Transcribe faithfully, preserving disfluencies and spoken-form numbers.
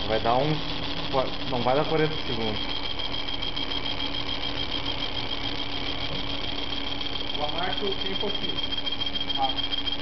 Vai dar uns... Não vai dar quarenta segundos. O marca o tempo aqui. Ah.